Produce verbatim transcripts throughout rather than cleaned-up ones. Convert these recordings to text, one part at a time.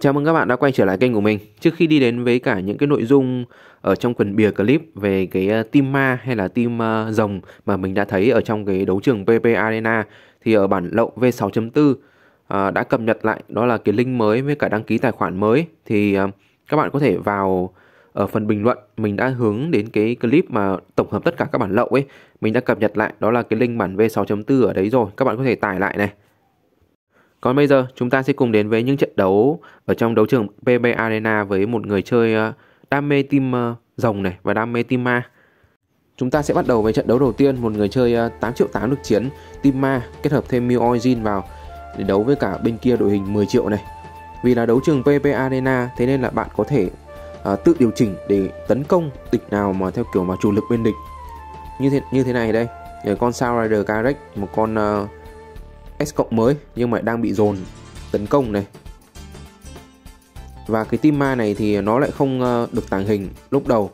Chào mừng các bạn đã quay trở lại kênh của mình. Trước khi đi đến với cả những cái nội dung ở trong phần bìa clip về cái uh, team ma hay là team uh, rồng mà mình đã thấy ở trong cái đấu trường pê pê Arena, thì ở bản lậu V sáu chấm bốn uh, đã cập nhật lại đó là cái link mới với cả đăng ký tài khoản mới. Thì uh, các bạn có thể vào ở phần bình luận, mình đã hướng đến cái clip mà tổng hợp tất cả các bản lậu ấy, mình đã cập nhật lại đó là cái link bản V sáu chấm bốn ở đấy rồi, các bạn có thể tải lại này. Còn bây giờ chúng ta sẽ cùng đến với những trận đấu ở trong đấu trường pê pê Arena với một người chơi đam mê team rồng này và đam mê team ma. Chúng ta sẽ bắt đầu với trận đấu đầu tiên, một người chơi tám triệu tám được chiến team ma kết hợp thêm Mew Origin vào để đấu với cả bên kia đội hình mười triệu này. Vì là đấu trường pê pê Arena thế nên là bạn có thể uh, tự điều chỉnh để tấn công địch nào mà theo kiểu mà chủ lực bên địch. Như thế như thế này đây, con Sao Rider Carec, một con uh, S cộng mới nhưng mà đang bị dồn tấn công này. Và cái team ma này thì nó lại không được tàng hình lúc đầu.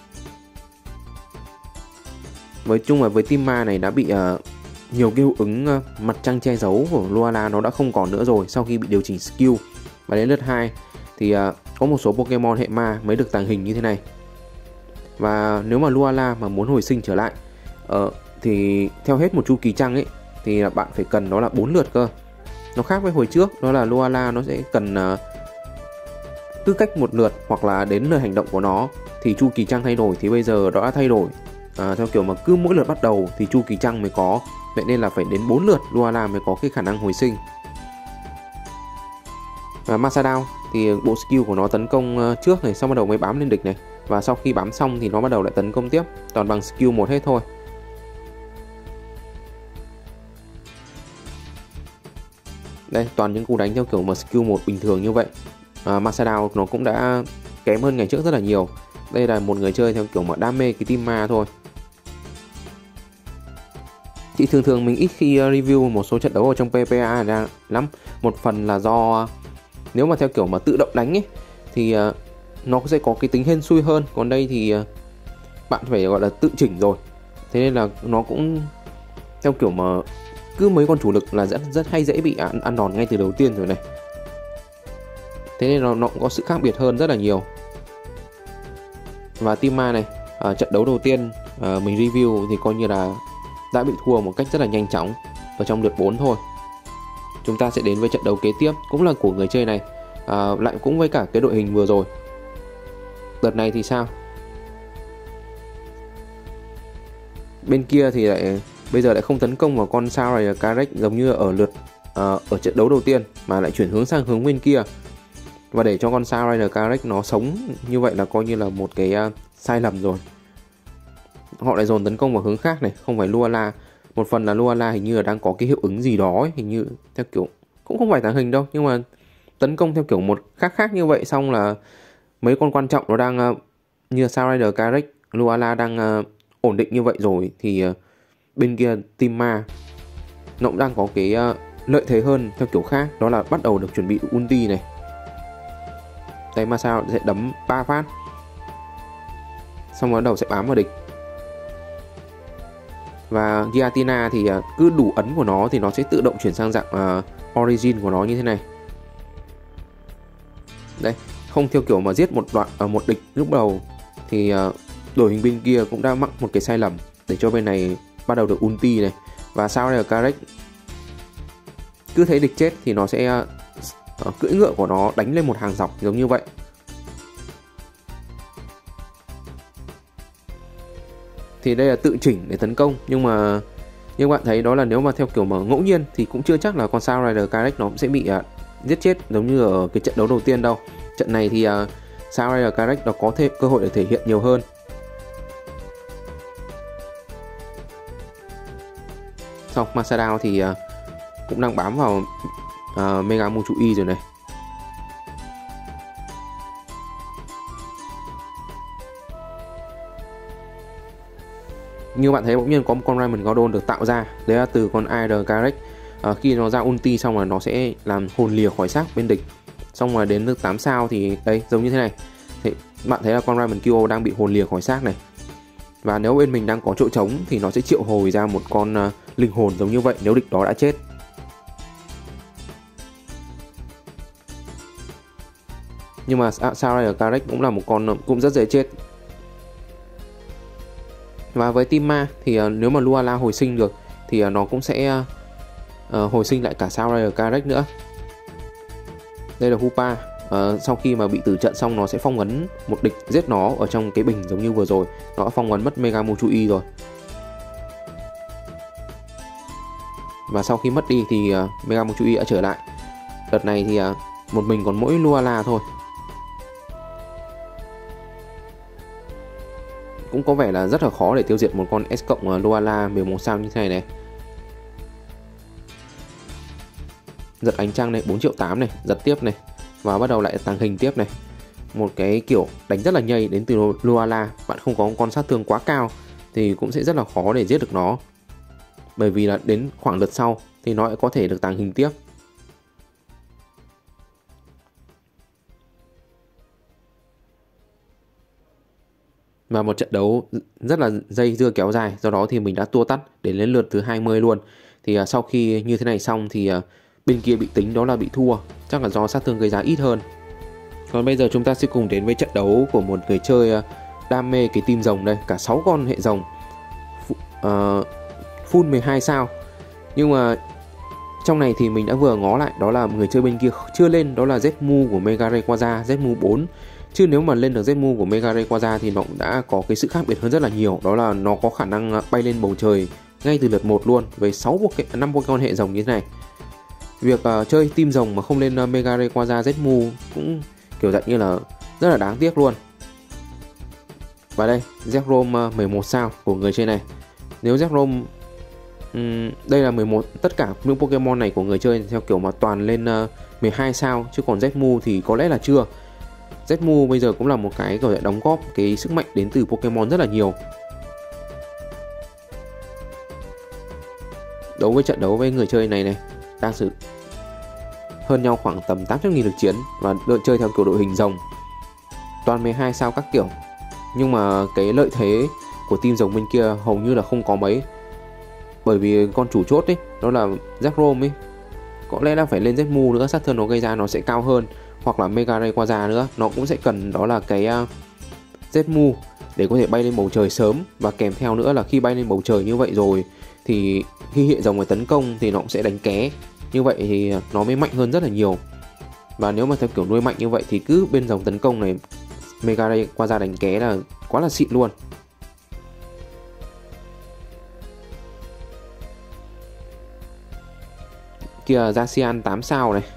Với chung là với team ma này đã bị uh, nhiều cái hiệu ứng uh, mặt trăng che giấu của Luala nó đã không còn nữa rồi sau khi bị điều chỉnh skill. Và đến lượt hai thì uh, có một số Pokemon hệ ma mới được tàng hình như thế này. Và nếu mà Luala mà muốn hồi sinh trở lại uh, thì theo hết một chu kỳ trăng ấy thì là bạn phải cần đó là bốn lượt cơ. Nó khác với hồi trước, đó là Luala nó sẽ cần uh, cứ cách một lượt hoặc là đến lượt hành động của nó thì chu kỳ trăng thay đổi, thì bây giờ nó đã thay đổi uh, theo kiểu mà cứ mỗi lượt bắt đầu thì chu kỳ trăng mới có, vậy nên là phải đến bốn lượt Luala mới có cái khả năng hồi sinh. Và Masadao thì bộ skill của nó tấn công uh, trước này, xong bắt đầu mới bám lên địch này, và sau khi bám xong thì nó bắt đầu lại tấn công tiếp, toàn bằng skill một hết thôi. Đây, toàn những cú đánh theo kiểu mà skill một bình thường như vậy. à, Masadao nó cũng đã kém hơn ngày trước rất là nhiều. Đây là một người chơi theo kiểu mà đam mê cái team ma thôi. Thì thường thường mình ít khi review một số trận đấu ở trong pê pê a ra lắm. Một phần là do nếu mà theo kiểu mà tự động đánh ấy thì uh, nó sẽ có cái tính hên xui hơn. Còn đây thì uh, bạn phải gọi là tự chỉnh rồi, thế nên là nó cũng theo kiểu mà cứ mấy con chủ lực là rất rất hay dễ bị ăn, ăn đòn ngay từ đầu tiên rồi này. Thế nên nó, nó cũng có sự khác biệt hơn rất là nhiều. Và team ma này, à, trận đấu đầu tiên à, mình review thì coi như là đã bị thua một cách rất là nhanh chóng ở trong lượt bốn thôi. Chúng ta sẽ đến với trận đấu kế tiếp, cũng là của người chơi này, à, lại cũng với cả cái đội hình vừa rồi. Đợt này thì sao? Bên kia thì lại bây giờ lại không tấn công vào con Sao Rider Carec giống như ở lượt uh, ở trận đấu đầu tiên, mà lại chuyển hướng sang hướng bên kia. Và để cho con Sao Rider Carec nó sống như vậy là coi như là một cái uh, sai lầm rồi. Họ lại dồn tấn công vào hướng khác này, không phải Luala. Một phần là Luala hình như là đang có cái hiệu ứng gì đó ấy, hình như theo kiểu cũng không phải tàng hình đâu, nhưng mà tấn công theo kiểu một khác khác như vậy, xong là mấy con quan trọng nó đang uh, như Sao Rider Carec, Luala đang uh, ổn định như vậy rồi thì uh, bên kia team ma nó cũng đang có cái uh, lợi thế hơn theo kiểu khác, đó là bắt đầu được chuẩn bị ulti này. Đây, mà sao sẽ đấm ba phát, xong rồi bắt đầu sẽ bám vào địch. Và Giratina thì uh, cứ đủ ấn của nó thì nó sẽ tự động chuyển sang dạng uh, origin của nó như thế này. Đây, không theo kiểu mà giết một đoạn uh, một địch lúc đầu thì uh, đội hình bên kia cũng đã mắc một cái sai lầm để cho bên này bắt đầu được ulti này. Và sao đây là Carec cứ thấy địch chết thì nó sẽ uh, cưỡi ngựa của nó đánh lên một hàng dọc giống như vậy. Thì đây là tự chỉnh để tấn công, nhưng mà như bạn thấy đó là nếu mà theo kiểu mà ngẫu nhiên thì cũng chưa chắc là con Sao Rider Carec nó cũng sẽ bị uh, giết chết giống như ở cái trận đấu đầu tiên đâu. Trận này thì uh, Sao Rider Carec nó có thể cơ hội để thể hiện nhiều hơn. Xong, Masadao thì uh, cũng đang bám vào uh, Mega Muchui rồi này. Như bạn thấy bỗng nhiên có một con Raymond Gaudon được tạo ra, đấy là từ con Rider Carec. uh, Khi nó ra ulti xong rồi nó sẽ làm hồn lìa khỏi xác bên địch. Xong rồi đến lượt tám sao thì đây, giống như thế này. Thì bạn thấy là con Raymond Kyo đang bị hồn lìa khỏi xác này. Và nếu bên mình đang có chỗ trống thì nó sẽ triệu hồi ra một con uh, linh hồn giống như vậy nếu địch đó đã chết. Nhưng mà Soundrider Carex cũng là một con cũng rất dễ chết. Và với team ma thì uh, nếu mà Luala hồi sinh được thì uh, nó cũng sẽ uh, hồi sinh lại cả Soundrider Carex nữa. Đây là Hoopa. Uh, sau khi mà bị tử trận xong nó sẽ phong ấn một địch giết nó ở trong cái bình giống như vừa rồi. Nó đã phong ấn mất Mega Muchui rồi. Và sau khi mất đi thì uh, Mega Muchui đã trở lại. Đợt này thì uh, một mình còn mỗi Luala thôi. Cũng có vẻ là rất là khó để tiêu diệt một con S cộng uh, Luala mười một sao như thế này này. Giật ánh trăng này, bốn triệu tám này, giật tiếp này. Và bắt đầu lại tàng hình tiếp này. Một cái kiểu đánh rất là nhây đến từ Luala. Bạn không có con sát thương quá cao thì cũng sẽ rất là khó để giết được nó. Bởi vì là đến khoảng lượt sau thì nó có thể được tàng hình tiếp. Và một trận đấu rất là dây dưa kéo dài. Do đó thì mình đã tua tắt để đến lượt thứ hai mươi luôn. Thì uh, sau khi như thế này xong thì uh, bên kia bị tính đó là bị thua. Chắc là do sát thương gây ra ít hơn. Còn bây giờ chúng ta sẽ cùng đến với trận đấu của một người chơi uh, đam mê cái team rồng đây. Cả sáu con hệ rồng, uh, full mười hai sao. Nhưng mà trong này thì mình đã vừa ngó lại, đó là người chơi bên kia chưa lên, đó là Zmu của Mega Rayquaza, Zmu bốn. Chứ nếu mà lên được Zmu của Mega Rayquaza thì nó cũng đã có cái sự khác biệt hơn rất là nhiều. Đó là nó có khả năng bay lên bầu trời ngay từ lượt một luôn, với sáu năm Pokemon hệ rồng như thế này. Việc uh, chơi team rồng mà không lên uh, Mega Rayquaza Zmu cũng kiểu dạng như là rất là đáng tiếc luôn. Và đây, Zekrom uh, mười một sao của người chơi này. Nếu Zekrom um, đây là mười một, tất cả những Pokemon này của người chơi theo kiểu mà toàn lên uh, mười hai sao, chứ còn Zmu thì có lẽ là chưa. Zmu bây giờ cũng là một cái gọi là đóng góp cái sức mạnh đến từ Pokemon rất là nhiều. Đấu với trận đấu với người chơi này này đang sử hơn nhau khoảng tầm tám trăm nghìn lực chiến và đội chơi theo kiểu đội hình rồng, toàn mười hai sao các kiểu. Nhưng mà cái lợi thế của team rồng bên kia hầu như là không có mấy, bởi vì con chủ chốt ấy, đó là Zekrom ấy, có lẽ là phải lên Zmu nữa, sát thương nó gây ra nó sẽ cao hơn, hoặc là Mega Rayquaza nữa, nó cũng sẽ cần đó là cái uh, Zmu để có thể bay lên bầu trời sớm. Và kèm theo nữa là khi bay lên bầu trời như vậy rồi thì khi hệ rồng phải tấn công thì nó cũng sẽ đánh ké. Như vậy thì nó mới mạnh hơn rất là nhiều. Và nếu mà theo kiểu nuôi mạnh như vậy thì cứ bên dòng tấn công này Mega Rayquaza đánh ké là quá là xịn luôn. Kìa, Zacian tám sao này.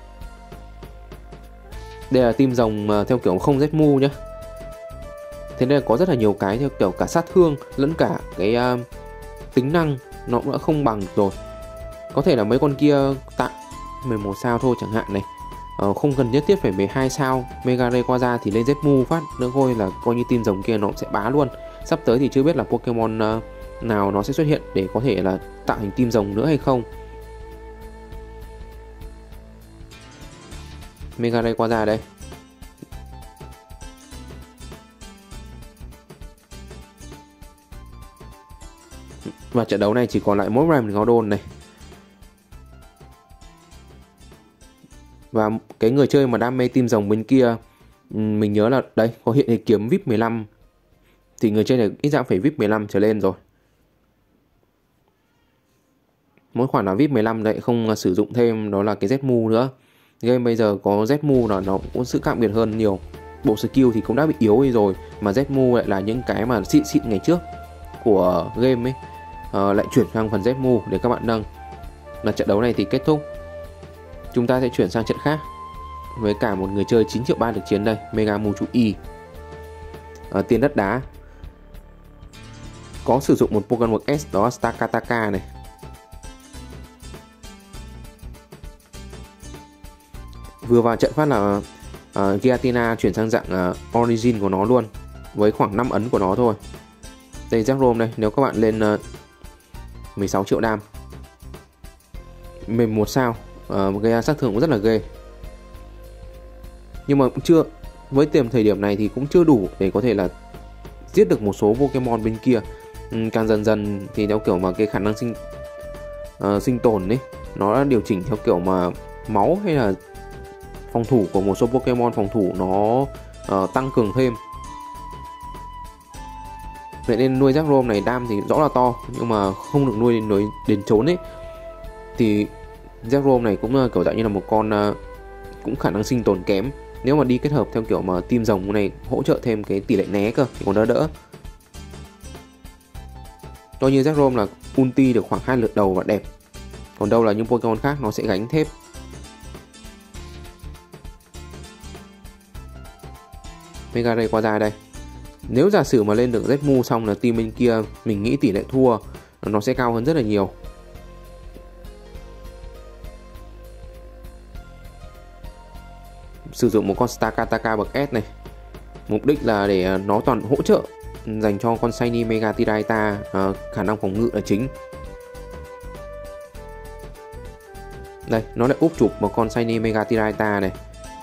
Đây là team rồng theo kiểu không Zmu nhá. Thế nên là có rất là nhiều cái theo kiểu cả sát thương lẫn cả cái uh, tính năng nó cũng đã không bằng rồi. Có thể là mấy con kia tạm mười một sao thôi chẳng hạn này, uh, không cần nhất thiết phải mười hai sao. Mega Rayquaza thì lên Zmu phát nữa thôi là coi như team rồng kia nó cũng sẽ bá luôn. Sắp tới thì chưa biết là Pokemon uh, nào nó sẽ xuất hiện để có thể là tạo thành team rồng nữa hay không. Mega Rayquaza đây. Và trận đấu này chỉ còn lại mỗi Ramgaldon này. Và cái người chơi mà đam mê team rồng bên kia, mình nhớ là đây có hiện hình kiếm vê i pê mười lăm, thì người chơi này ít ra phải vê i pê mười lăm trở lên rồi. Mỗi khoản là vê i pê mười lăm lại không sử dụng thêm đó là cái Zmu nữa. Game bây giờ có Zmu là nó cũng có sự khác biệt hơn nhiều. Bộ skill thì cũng đã bị yếu đi rồi, mà Zmu lại là những cái mà xịn xịn ngày trước của game ấy, uh, lại chuyển sang phần Zmu để các bạn nâng. Là trận đấu này thì kết thúc. Chúng ta sẽ chuyển sang trận khác với cả một người chơi chín triệu ba được chiến đây, Mega Muchui. uh, Tiền đất đá có sử dụng một Pokemon S, đó là Stakataka này. Vừa vào trận phát là uh, Giratina chuyển sang dạng uh, Origin của nó luôn, với khoảng năm ấn của nó thôi. Đây Zekrom đây, nếu các bạn lên uh, mười sáu triệu đam, mười một sao, uh, gây sát thương cũng rất là ghê. Nhưng mà cũng chưa, với tiềm thời điểm này thì cũng chưa đủ để có thể là giết được một số Pokemon bên kia. um, Càng dần dần thì theo kiểu mà cái khả năng sinh uh, sinh tồn ấy, nó đã điều chỉnh theo kiểu mà máu hay là phòng thủ của một số Pokemon phòng thủ nó uh, tăng cường thêm. Vậy nên nuôi Zekrom này đam thì rõ là to, nhưng mà không được nuôi đến, đến, đến trốn ấy. Thì Zekrom này cũng uh, kiểu dạng như là một con uh, cũng khả năng sinh tồn kém. Nếu mà đi kết hợp theo kiểu mà team rồng này hỗ trợ thêm cái tỷ lệ né cơ thì còn đỡ đỡ. Coi như Zekrom là ulti được khoảng hai lượt đầu và đẹp. Còn đâu là những Pokemon khác nó sẽ gánh thép. Mega Ray qua ra đây. Nếu giả sử mà lên được Zmu xong là team bên kia mình nghĩ tỷ lệ thua nó sẽ cao hơn rất là nhiều. Sử dụng một con Stakataka bậc S này. Mục đích là để nó toàn hỗ trợ dành cho con Shiny Megatiraita, uh, khả năng phòng ngự là chính. Đây, nó lại úp chụp một con Shiny Megatiraita này.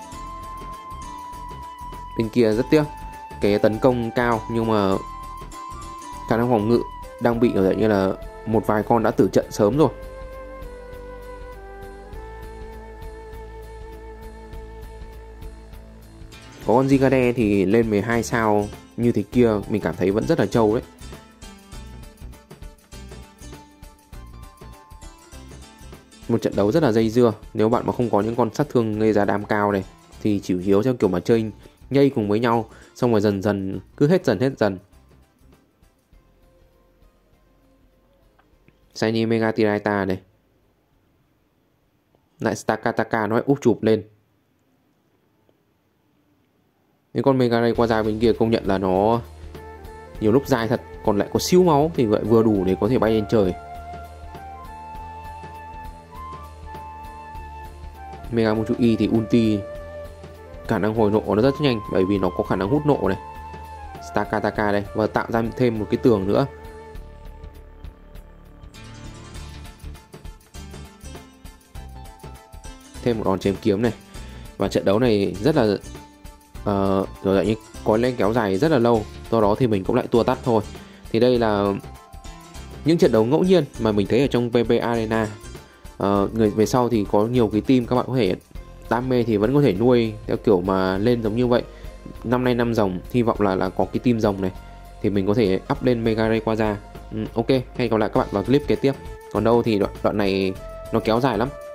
Bên kia rất tiếc, cái tấn công cao nhưng mà khả năng phòng ngự đang bị ở như là một vài con đã tử trận sớm rồi. Có con Zigade thì lên mười hai sao như thế kia mình cảm thấy vẫn rất là trâu đấy. Một trận đấu rất là dây dưa. Nếu bạn mà không có những con sát thương gây ra đam cao này thì chỉ hiếu theo kiểu mà chơi nhây cùng với nhau, xong rồi dần dần cứ hết dần hết dần. Shiny Megatiraita này. Lại Stakataka nó lại úp chụp lên. Những con Mega Ray qua ra bên kia công nhận là nó nhiều lúc dài thật, còn lại có siêu máu thì lại vừa đủ để có thể bay lên trời. Mega Mewtwo thì ulti khả năng hồi nộ nó rất nhanh bởi vì nó có khả năng hút nộ này. Stakataka đây và tạo ra thêm một cái tường nữa. Thêm một đòn chém kiếm này. Và trận đấu này rất là uh, rồi lại như có lên kéo dài rất là lâu, do đó thì mình cũng lại tua tắt thôi. Thì đây là những trận đấu ngẫu nhiên mà mình thấy ở trong pê pê Arena. Uh, người về sau thì có nhiều cái team các bạn có thể đam mê thì vẫn có thể nuôi theo kiểu mà lên giống như vậy. Năm nay năm rồng, hy vọng là là có cái team rồng này thì mình có thể up lên Mega Ray qua ra. Ừ, ok, hẹn gặp lại các bạn vào clip kế tiếp. Còn đâu thì đoạn, đoạn này nó kéo dài lắm.